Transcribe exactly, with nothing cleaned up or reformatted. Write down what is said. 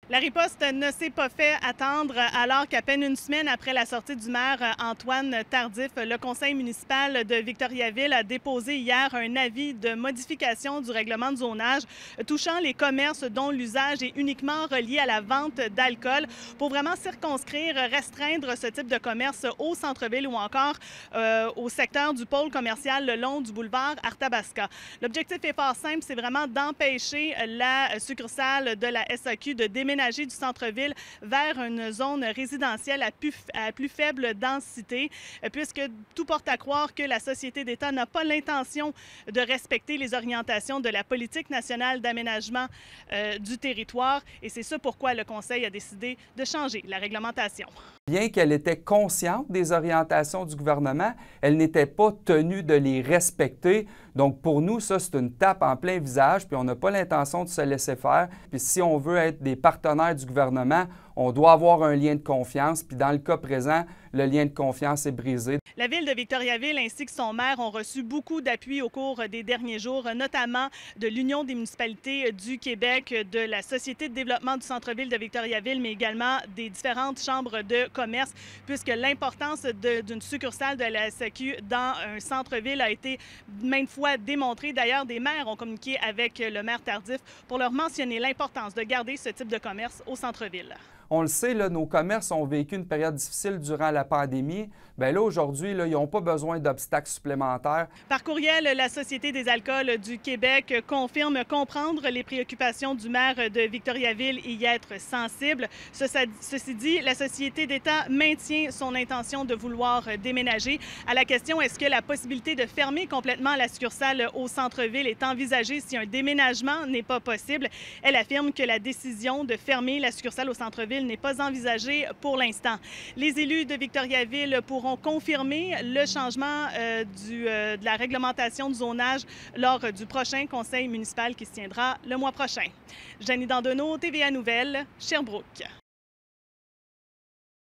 La riposte ne s'est pas fait attendre alors qu'à peine une semaine après la sortie du maire Antoine Tardif, le conseil municipal de Victoriaville a déposé hier un avis de modification du règlement de zonage touchant les commerces dont l'usage est uniquement relié à la vente d'alcool pour vraiment circonscrire, restreindre ce type de commerce au centre-ville ou encore euh, au secteur du pôle commercial le long du boulevard Arthabasca. L'objectif est fort simple, c'est vraiment d'empêcher la succursale de la S A Q de déménager du centre-ville vers une zone résidentielle à plus, à plus faible densité, puisque tout porte à croire que la Société d'État n'a pas l'intention de respecter les orientations de la politique nationale d'aménagement euh, du territoire. Et c'est ça pourquoi le Conseil a décidé de changer la réglementation. Bien qu'elle était consciente des orientations du gouvernement, elle n'était pas tenue de les respecter. Donc pour nous, ça, c'est une tape en plein visage, puis on n'a pas l'intention de se laisser faire. Puis si on veut être des partenaires du gouvernement, on doit avoir un lien de confiance. Puis dans le cas présent, le lien de confiance est brisé. La ville de Victoriaville ainsi que son maire ont reçu beaucoup d'appui au cours des derniers jours, notamment de l'Union des municipalités du Québec, de la Société de développement du centre-ville de Victoriaville, mais également des différentes chambres de commerce, puisque l'importance d'une succursale de la S A Q dans un centre-ville a été maintes fois démontrée. D'ailleurs, des maires ont communiqué avec le maire Tardif pour leur mentionner l'importance de garder ce type de commerce au centre-ville. On le sait, là, nos commerces ont vécu une période difficile durant la pandémie. Bien là, aujourd'hui, ils n'ont pas besoin d'obstacles supplémentaires. Par courriel, la Société des alcools du Québec confirme comprendre les préoccupations du maire de Victoriaville et y être sensible. Ceci dit, la Société d'État maintient son intention de vouloir déménager. À la question, est-ce que la possibilité de fermer complètement la succursale au centre-ville est envisagée si un déménagement n'est pas possible? Elle affirme que la décision de fermer la succursale au centre-ville n'est pas envisagée pour l'instant. Les élus de Victoriaville pourront confirmer le changement euh, du, euh, de la réglementation de zonage lors du prochain conseil municipal qui se tiendra le mois prochain. Janie Dandonneau, T V A Nouvelles, Sherbrooke.